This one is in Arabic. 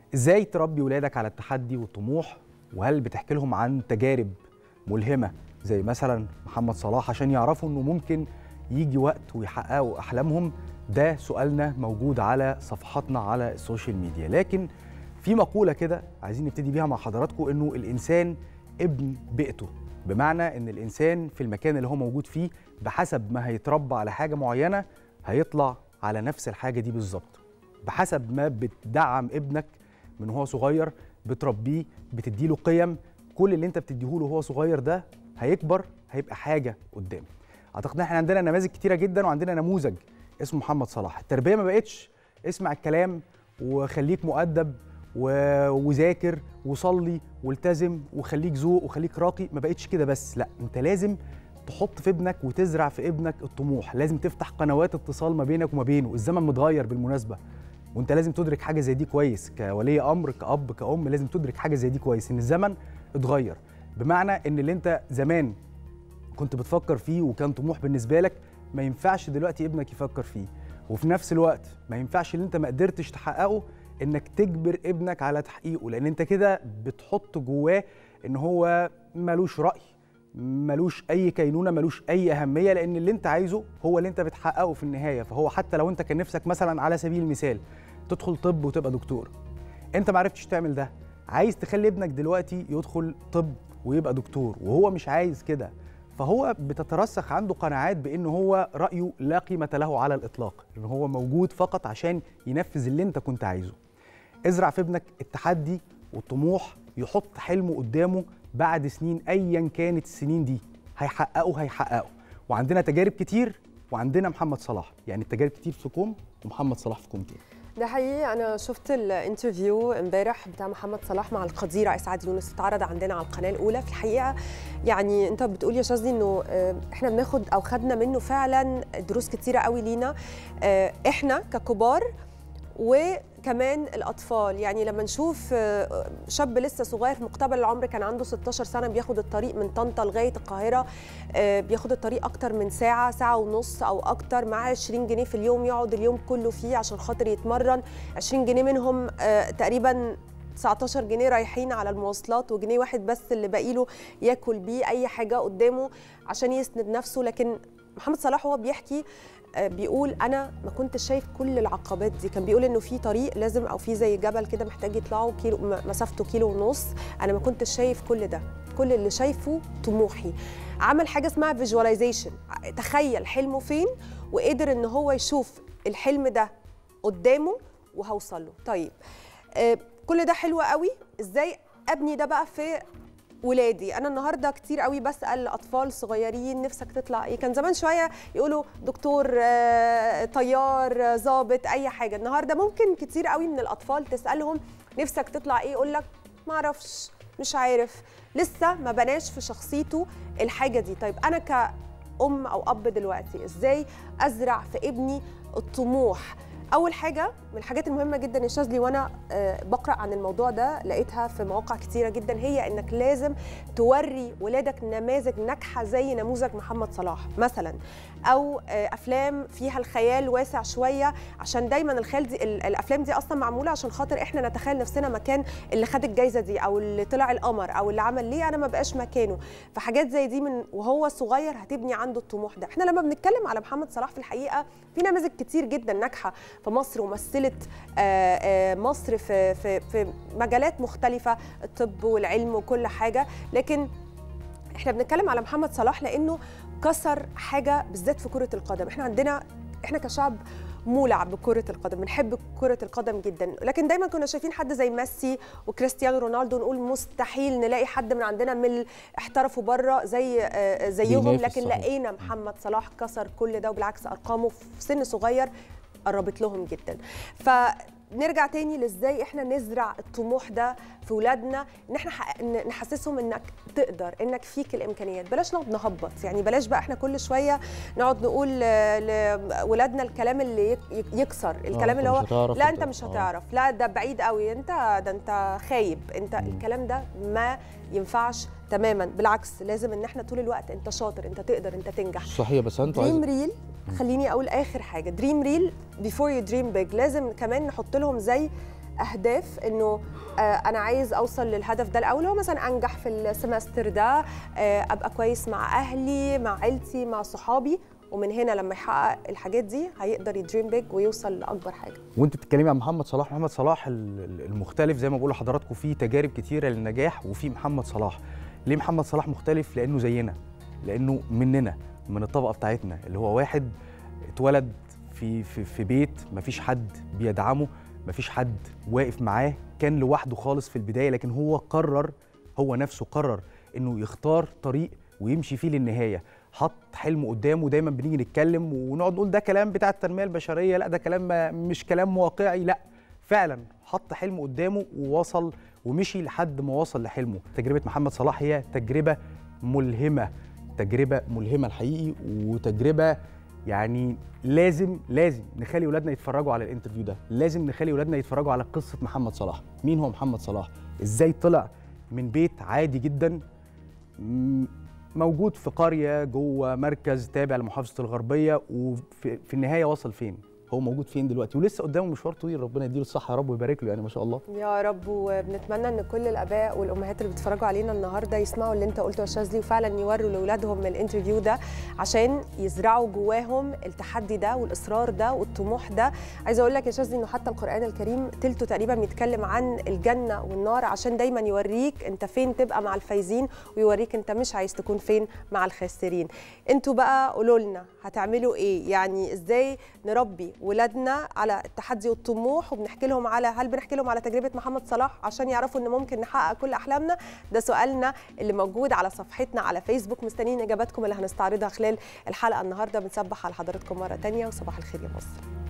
ازاي تربي ولادك على التحدي والطموح، وهل بتحكي لهم عن تجارب ملهمة زي مثلا محمد صلاح عشان يعرفوا انه ممكن يجي وقت ويحققوا احلامهم؟ ده سؤالنا موجود على صفحاتنا على السوشيال ميديا. لكن في مقولة كده عايزين نبتدي بيها مع حضراتكم، انه الانسان ابن بيئته، بمعنى ان الانسان في المكان اللي هو موجود فيه بحسب ما هيتربى على حاجة معينة هيطلع على نفس الحاجة دي بالظبط. بحسب ما بتدعم ابنك من هو صغير، بتربيه، بتديله قيم، كل اللي انت بتديهوله وهو صغير ده هيكبر هيبقى حاجه قدام. اعتقد ان احنا عندنا نماذج كتيره جدا، وعندنا نموذج اسمه محمد صلاح. التربيه ما بقتش اسمع الكلام وخليك مؤدب وذاكر وصلي والتزم وخليك ذوق وخليك راقي، ما بقتش كده بس، لا، انت لازم تحط في ابنك وتزرع في ابنك الطموح، لازم تفتح قنوات اتصال ما بينك وما بينه. الزمن متغير بالمناسبه، وانت لازم تدرك حاجه زي دي كويس، كولي امر، كاب، كأم، لازم تدرك حاجه زي دي كويس، ان الزمن اتغير. بمعنى ان اللي انت زمان كنت بتفكر فيه وكان طموح بالنسبه لك ما ينفعش دلوقتي ابنك يفكر فيه، وفي نفس الوقت ما ينفعش اللي انت ما قدرتش تحققه انك تجبر ابنك على تحقيقه، لان انت كده بتحط جواه ان هو ملوش رأي، ملوش اي كينونه، ملوش اي اهميه، لان اللي انت عايزه هو اللي انت بتحققه في النهايه. فهو حتى لو انت كان نفسك مثلا على سبيل المثال تدخل طب وتبقى دكتور، انت ما عرفتش تعمل ده، عايز تخلي ابنك دلوقتي يدخل طب ويبقى دكتور وهو مش عايز كده، فهو بتترسخ عنده قناعات بان هو رايه لا قيمه له على الاطلاق، ان هو موجود فقط عشان ينفذ اللي انت كنت عايزه. ازرع في ابنك التحدي والطموح، يحط حلمه قدامه بعد سنين ايا كانت السنين دي هيحققه. وعندنا تجارب كتير، وعندنا محمد صلاح، يعني التجارب كتير في كوم ومحمد صلاح في كوم تاني. ده حقيقي. انا شفت الانترفيو امبارح بتاع محمد صلاح مع القدير اسعد يونس، اتعرض عندنا على القناه الاولى. في الحقيقه يعني انت بتقول يا شاذلي انه احنا بناخد او خدنا منه فعلا دروس كتيره قوي لينا احنا ككبار وكمان الأطفال. يعني لما نشوف شاب لسه صغير في مقتبل العمر كان عنده 16 سنة بياخد الطريق من طنطا لغاية القاهرة، بياخد الطريق أكتر من ساعة، ساعة ونص أو أكتر، معاه 20 جنيه في اليوم يقعد اليوم كله فيه عشان خاطر يتمرن. 20 جنيه منهم تقريباً 19 جنيه رايحين على المواصلات، وجنيه واحد بس اللي باقي له ياكل بيه أي حاجة قدامه عشان يسند نفسه. لكن محمد صلاح هو بيحكي بيقول انا ما كنتش شايف كل العقبات دي. كان بيقول انه في طريق لازم او في زي جبل كده محتاج يطلعوا كيلو، مسافته 1.5 كيلو، انا ما كنتش شايف كل ده، كل اللي شايفه طموحي. عمل حاجه اسمها فيجواليزيشن، تخيل حلمه فين وقدر ان هو يشوف الحلم ده قدامه وهوصل له. طيب كل ده حلو قوي، ازاي ابني ده بقى في ولادي؟ انا النهارده كتير قوي بسال اطفال صغيرين نفسك تطلع ايه؟ كان زمان شويه يقولوا دكتور، طيار، ضابط، اي حاجه. النهارده ممكن كتير قوي من الاطفال تسالهم نفسك تطلع ايه، يقول لك ما اعرفش، مش عارف، لسه ما بناش في شخصيته الحاجه دي. طيب انا كأم او اب دلوقتي ازاي ازرع في ابني الطموح؟ أول حاجة من الحاجات المهمة جدا يا شاذلي، وأنا بقرأ عن الموضوع ده لقيتها في مواقع كتيرة جدا، هي إنك لازم توري ولادك نماذج ناجحة زي نموذج محمد صلاح مثلا، أو أفلام فيها الخيال واسع شوية، عشان دايما الخيال دي، الأفلام دي أصلا معمولة عشان خاطر إحنا نتخيل نفسنا مكان اللي خد الجايزة دي أو اللي طلع القمر أو اللي عمل ليه أنا ما بقاش مكانه. فحاجات زي دي من وهو صغير هتبني عنده الطموح ده. إحنا لما بنتكلم على محمد صلاح في الحقيقة في نماذج كتير جدا ناجحة في مصر ومثلت مصر في مجالات مختلفة، الطب والعلم وكل حاجة، لكن احنا بنتكلم على محمد صلاح لأنه كسر حاجة بالذات في كرة القدم. احنا كشعب مولع بكرة القدم، بنحب كرة القدم جدا، لكن دايما كنا شايفين حد زي ميسي وكريستيانو رونالدو نقول مستحيل نلاقي حد من عندنا من احترفوا بره زيهم، لكن لقينا محمد صلاح كسر كل ده، وبالعكس أرقامه في سن صغير قربت لهم جدا. فنرجع تاني لازاي احنا نزرع الطموح ده في ولادنا، ان احنا نحسسهم انك تقدر، انك فيك الامكانيات. بلاش نقعد نهبط، يعني بلاش بقى احنا كل شويه نقعد نقول لولادنا الكلام اللي يكسر، الكلام اللي هو لا انت مش هتعرف، لا ده بعيد قوي، انت خايب، انت الكلام ده ما ينفعش تماما. بالعكس لازم ان احنا طول الوقت انت شاطر، انت تقدر، انت تنجح. صحيح. بس انتوا دريم ريل، خليني اقول اخر حاجه، دريم ريل بيفور يو دريم بيج. لازم كمان نحط لهم زي اهداف انه انا عايز اوصل للهدف ده الاول، هو مثلا انجح في السمستر ده، ابقى كويس مع اهلي مع عيلتي مع صحابي، ومن هنا لما يحقق الحاجات دي هيقدر يدريم بيج ويوصل لاكبر حاجه. وانت بتتكلمي عن محمد صلاح، محمد صلاح المختلف زي ما بقول لحضراتكم فيه تجارب كتيره للنجاح، وفي محمد صلاح. ليه محمد صلاح مختلف؟ لانه زينا، لانه مننا، من الطبقه بتاعتنا، اللي هو واحد اتولد في بيت مفيش حد بيدعمه، مفيش حد واقف معاه، كان لوحده خالص في البدايه، لكن هو قرر، هو نفسه قرر انه يختار طريق ويمشي فيه للنهايه. حط حلم قدامه. دايما بنيجي نتكلم ونقعد نقول ده كلام بتاع التنميه البشريه، لا ده كلام مش كلام واقعي، لا فعلا حط حلم قدامه ووصل ومشي لحد ما وصل لحلمه. تجربه محمد صلاح هي تجربه ملهمه، تجربه ملهمه الحقيقي، وتجربه يعني لازم نخلي ولادنا يتفرجوا على الانترفيو ده، لازم نخلي ولادنا يتفرجوا على قصه محمد صلاح. مين هو محمد صلاح؟ ازاي طلع من بيت عادي جدا موجود في قرية جوه مركز تابع لمحافظة الغربية، وفي النهاية وصل فين؟ هو موجود فين دلوقتي؟ ولسه قدامه مشوار طويل، ربنا يديله الصحة يا رب ويبارك له، يعني ما شاء الله. يا رب. وبنتمنى ان كل الاباء والامهات اللي بيتفرجوا علينا النهارده يسمعوا اللي انت قلته يا شاذلي، وفعلا يوروا لاولادهم الانترفيو ده عشان يزرعوا جواهم التحدي ده والاصرار ده والطموح ده. عايزه اقول لك يا شاذلي انه حتى القرآن الكريم تلته تقريبا بيتكلم عن الجنة والنار، عشان دايما يوريك انت فين تبقى مع الفايزين، ويوريك انت مش عايز تكون فين مع الخاسرين. انتوا بقى قولوا لنا هتعملوا ايه؟ يعني ازاي نربي ولادنا على التحدي والطموح، وبنحكي لهم على، هل بنحكي لهم على تجربه محمد صلاح عشان يعرفوا ان ممكن نحقق كل احلامنا؟ ده سؤالنا اللي موجود على صفحتنا على فيسبوك، مستنيين اجاباتكم اللي هنستعرضها خلال الحلقه النهارده. بنصبح على حضراتكم مره ثانيه، وصباح الخير يا مصر.